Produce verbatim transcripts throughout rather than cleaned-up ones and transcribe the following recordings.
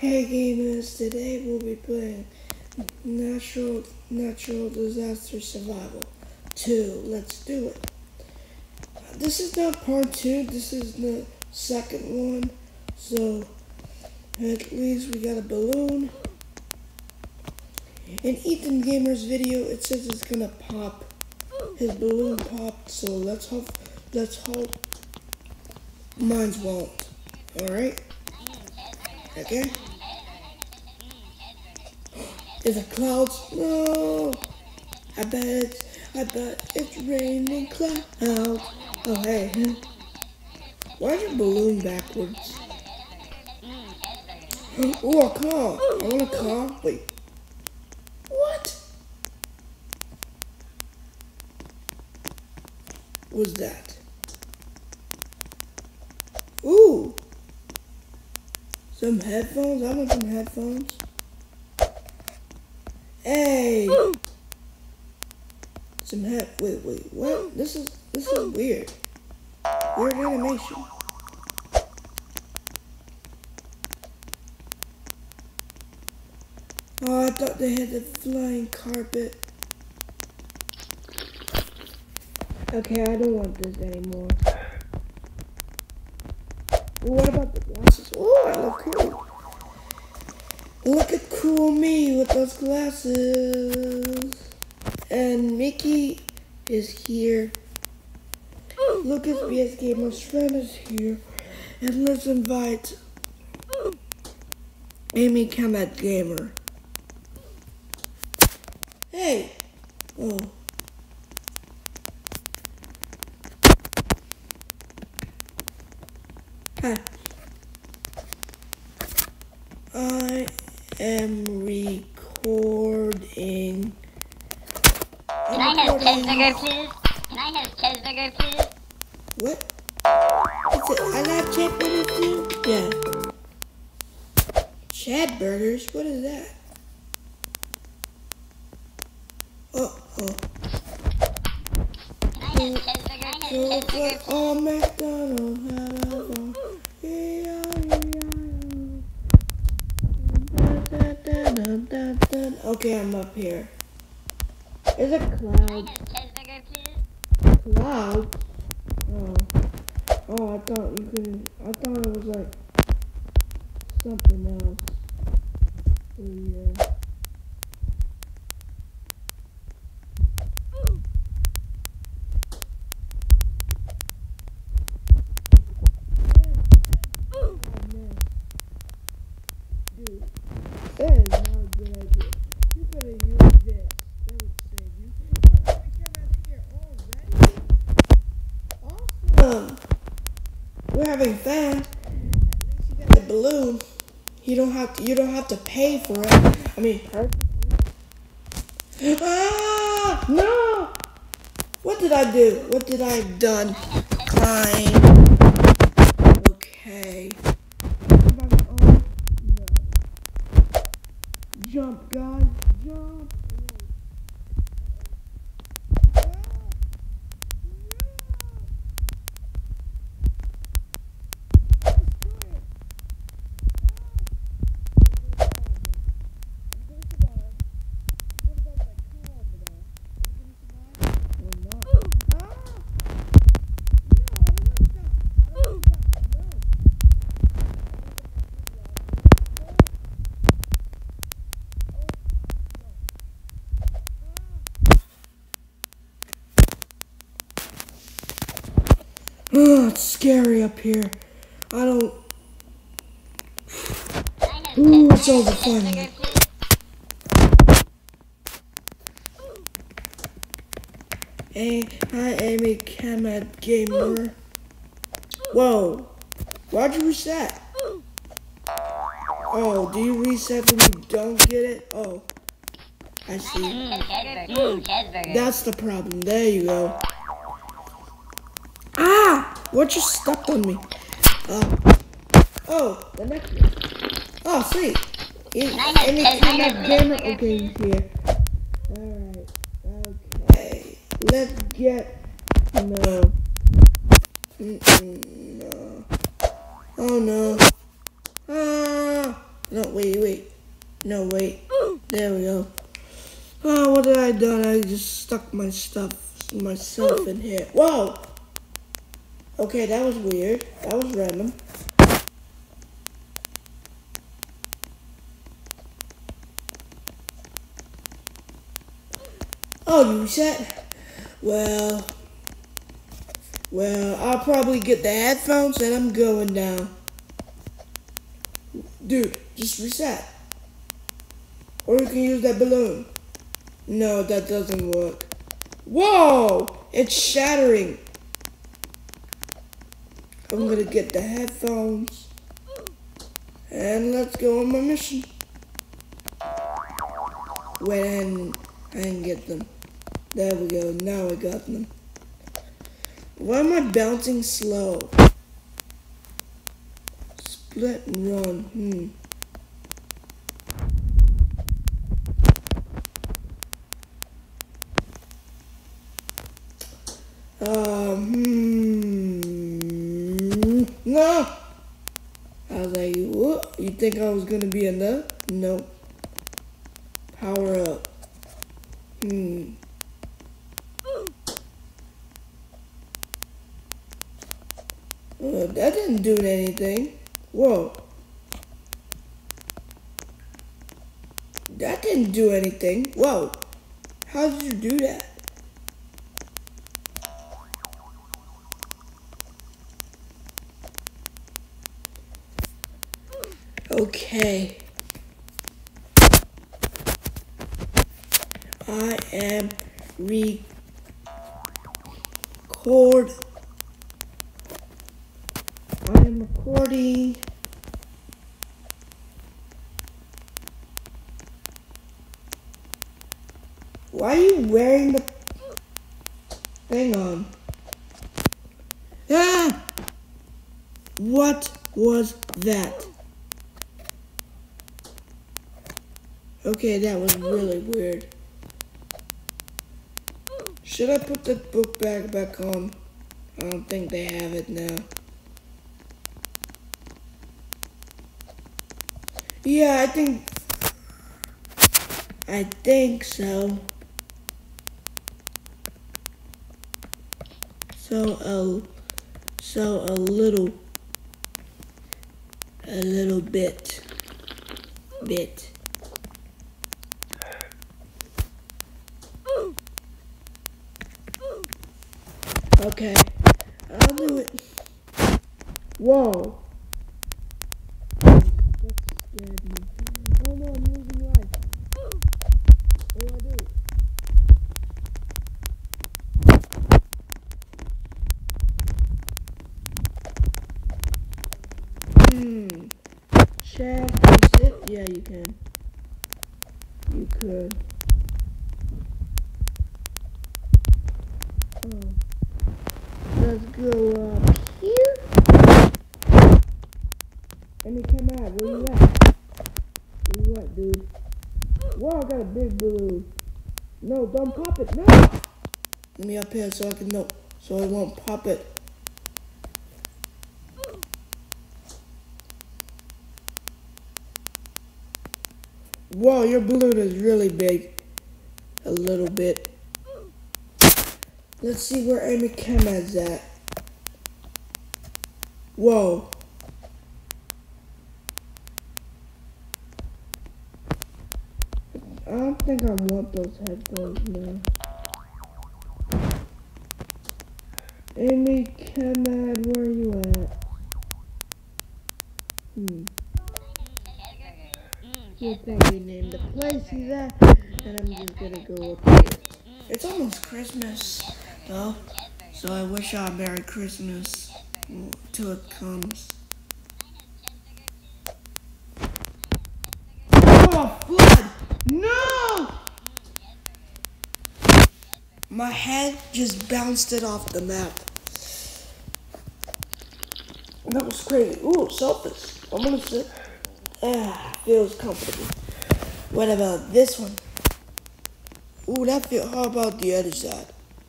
Hey gamers, today we'll be playing Natural Natural Disaster Survival two. Let's do it. This is not part two, this is the second one. So at least we got a balloon. In Ethan Gamer's video it says it's gonna pop. His balloon popped, so let's hope let's hope mine's won't. Alright? Okay? Is it clouds? No! I bet it's, I bet it's raining clouds. Oh, hey. Why's your balloon backwards? Oh, a car. I want a car. Wait. What? What's that? Ooh! Some headphones? I want some headphones. Hey! Some head. Wait, wait. What? This is this is weird. Weird animation. Oh, I thought they had the flying carpet. Okay, I don't want this anymore. What about the glasses? Oh, I look cool. Look at cool me with those glasses. And Mickey is here. Lucas B S Gamer's friend is here. And let's invite Amy Kamat Gamer. Hey! Oh. Hi. I am recording. Can I have cheeseburger, please? Can I have cheeseburger, please? What? Is it, I got cheeseburgers too? Yeah. Chad burgers? What is that? Oh, oh. Can I have cheeseburger? So it's like all McDonald's had a bar. Yeah, yeah, yeah. Okay, I'm up here. Is it cloud? Cheeseburger, please? Cloud? Oh. Oh, I thought you could. I thought it was like something else. Oh, yeah. Dude, that is not a good idea. You better use this. That would save you. Oh, we come out here already? Awesome. We're having fun. At least you got a balloon. You don't have to. You don't have to pay for it. I mean, her. Ah! No! What did I do? What did I have done? Climb. Okay. Jump, guys, jump. Oh, it's scary up here. I don't. Ooh, it's over funny. Hey, hi, Amy Kamat Gamer. Whoa, why'd you reset? Oh, do you reset when you don't get it? Oh, I see. That's the problem. There you go. Ah! What just stepped on me? Uh, oh, the next one. Oh, sweet. Amy Kamat Gamer. Okay, he's here. Alright. Okay. Let's get. No. Mm-mm, no. Oh no. Ah! No, wait, wait. No, wait. There we go. Oh, what did I done? I just stuck my stuff, myself in here. Whoa! Okay, that was weird. That was random. Oh, you reset? Well, well, I'll probably get the headphones and I'm going now. Dude, just reset. Or you can use that balloon. No, that doesn't work. Whoa! It's shattering. I'm gonna get the headphones. And let's go on my mission. When I didn't get them. There we go, now I got them. Why am I bouncing slow? Split and run, hmm. Um, hmm. No! I was like, what? You think I was gonna be enough? No. Power up. Hmm. Uh, that didn't do anything. Whoa. That didn't do anything. Whoa. How did you do that? Okay. I am record. I am recording. Why are you wearing the thing on? Ah! What was that? Okay, that was really weird. Should I put the book bag back on? I don't think they have it now. Yeah, I think... I think so. So, a, so a little... A little bit. Bit. Okay, I'll do it. Whoa. That scared me. Oh no, I'm losing life. What do I do? Hmm. Chat, can you sit? Yeah, you can. You could. Oh. Let's go up here. Amy, come out. Where you at? Where you at, dude? Whoa, I got a big balloon. No, don't pop it. No. Let me up here so I can know. So I won't pop it. Whoa, your balloon is really big. A little bit. Let's see where Amy Kemad's at. Whoa. I don't think I want those headphones now. Amy Kemad, where are you at? Hmm. You think we named the place he's at, and I'm just gonna go up here. It's almost Christmas, though, so I wish y'all a Merry Christmas till it comes. Oh, flood! No! My head just bounced it off the map. That was crazy. Ooh, sofas. I'm gonna sit. Ah, feels comfortable. What about this one? Ooh, that feel. How about the other side?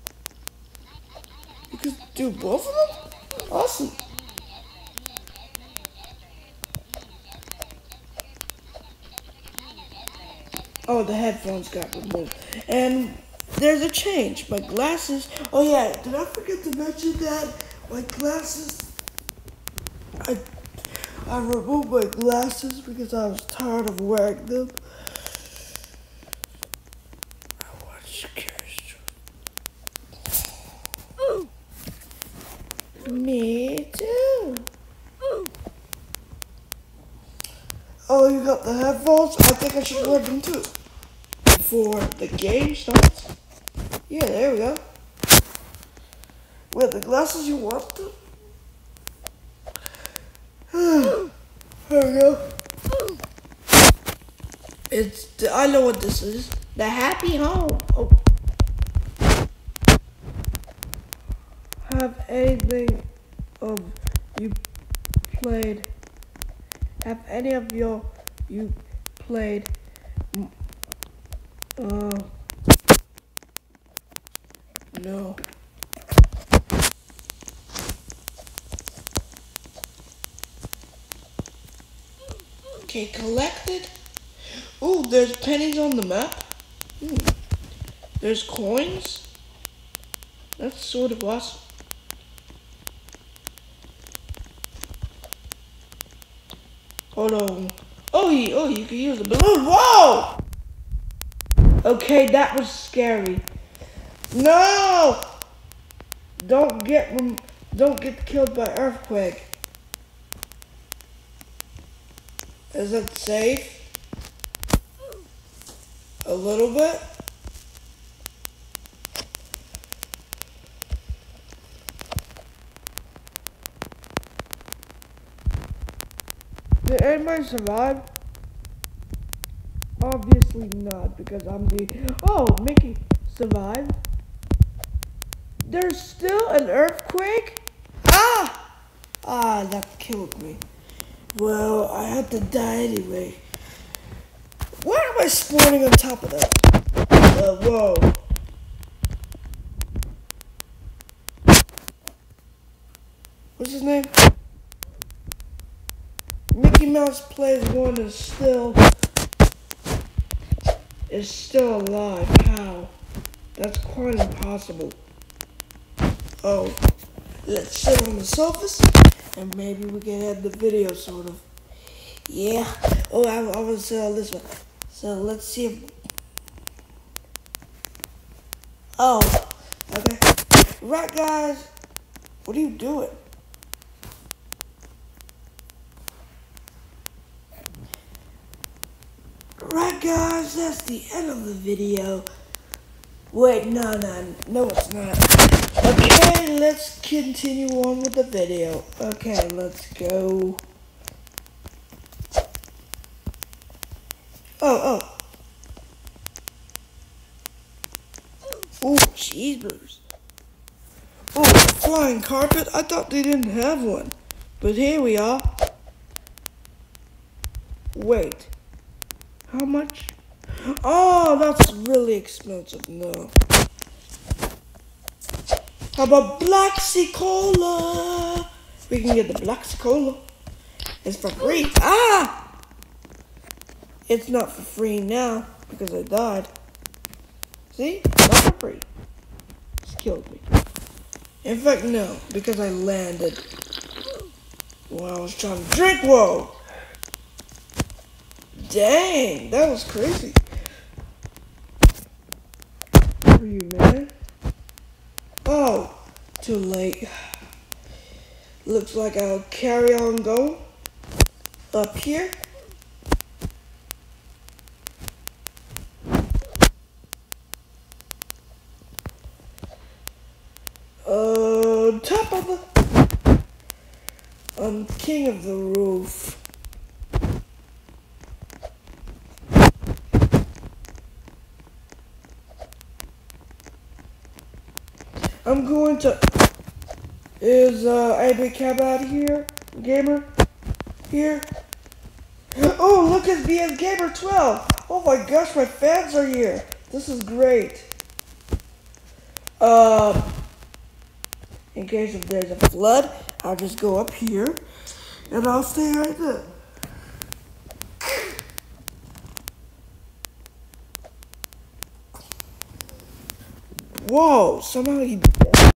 You could do both of them? Awesome. Oh, the headphones got removed. And there's a change. My glasses. Oh yeah, did I forget to mention that? My glasses. I I removed my glasses because I was tired of wearing them. I watch Curious. Me too. Oh, you got the headphones? I think I should wear them too. Before the game starts. Yeah, there we go. Wait, the glasses you want them? There we go. It's, the, I know what this is. The Happy Home. Oh. Have anything of you played? Have any of your you played? Uh, no. Okay, collected. Ooh, there's pennies on the map. Hmm. There's coins. That's sort of awesome. Hold on. Oh, you, oh, you can use the balloon. Whoa! Okay, that was scary. No! Don't get don't get killed by earthquake. Is it safe? A little bit? Did anybody survive? Obviously not, because I'm the... Oh, Mickey survived. There's still an earthquake? Ah! Ah, that killed me. Well, I had to die anyway. Why am I spawning on top of that? Uh, whoa. What's his name? Mickey Mouse Plays One is still is still alive. How? That's quite impossible. Oh, let's sit on the surface and maybe we can end the video, sort of. Yeah. Oh, I, I was uh, this one. So let's see if. Oh, okay. Right, guys. What are you doing? Right, guys, that's the end of the video. Wait, no, no, no, it's not. Okay, let's continue on with the video. Okay, let's go. Oh, oh. Oh, cheeseburgers. Oh, flying carpet? I thought they didn't have one. But here we are. Wait. How much? Oh, that's really expensive. No. How about Blacksy Cola? We can get the Blacksy Cola. It's for free. Ah! It's not for free now because I died. See? Not for free. It's killed me. In fact, no, because I landed while I was trying to drink. Whoa! Dang, that was crazy. Are you mad? Oh, too late. Looks like I'll carry on going up here. Uh, top of the... I'm king of the roof. I'm going to... Is, uh, A B Cab out here? Gamer? Here? Oh, look at B S Gamer twelve! Oh my gosh, my fans are here! This is great. Uh... In case if there's a flood, I'll just go up here, and I'll stay right there. Whoa, somehow he